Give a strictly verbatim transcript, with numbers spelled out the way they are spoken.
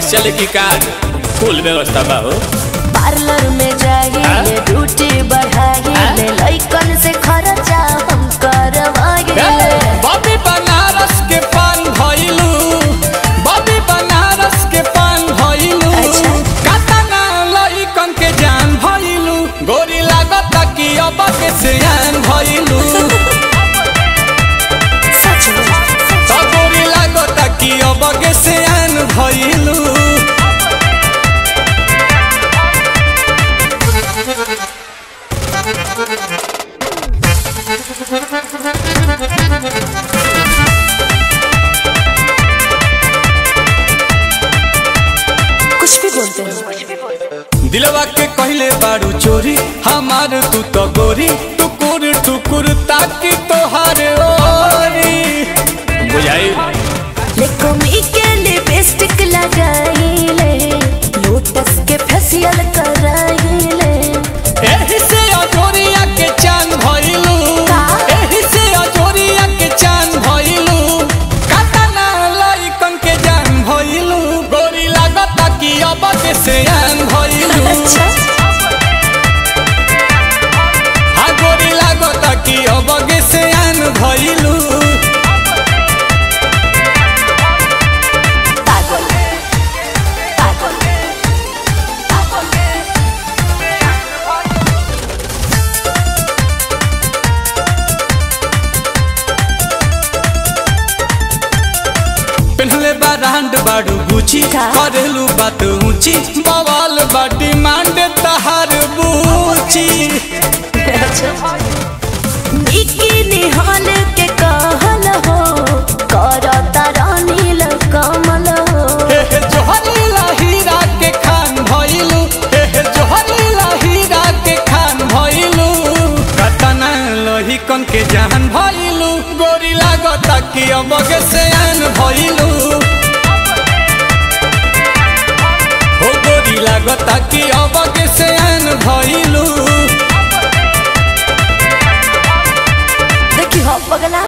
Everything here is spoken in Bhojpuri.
कैश चले की कार्ड फुल व्यवस्था बा हो। पार्लर में जाइए ड्यूटी बढ़ाइए लइकन से खर्चा हम करवाइए। बॉबी बनारस के पान भइलू बॉबी बनारस के पान भइलू कातना लइकन के जान भइलू गोरी लागत कि अब के सियान भइलू सच में तो गोरी लागत कि अब के सियान भइलू। कुछ भी बोलते हैं दिलवा के कहले बारू चोरी हमार तू तो गोरी टुकुर टुकुर ताकि तोहार ओरी बुझाई लेकोमी के लिपस्टिक लगाइले लोटस के फेशियल कराइले। एही से अजोरिया के चांद भइलू एही से अजोरिया के चांद भइलू कातना लइकन के जान भइलू गोरी लागत कि अब के सियान भइलू। हाँ गोरी लागत कि अब के सियान भइलू। पागल पागल पहले बारांड बाड़ू गुची करेलू बात ऊंची बवाल बाटी मांड तहार बूची। बिकिनी हॉल के कहल हो करता रानील कमल हो। हे हे जोहरी हीरा के खान भइलू हे हे जोहरी हीरा के खान भइलू कतना लोही कन के जान भइलू गोरी लागत कि अब के सियान भइलू हो गोरी लागत कि अब के सियान भइलू।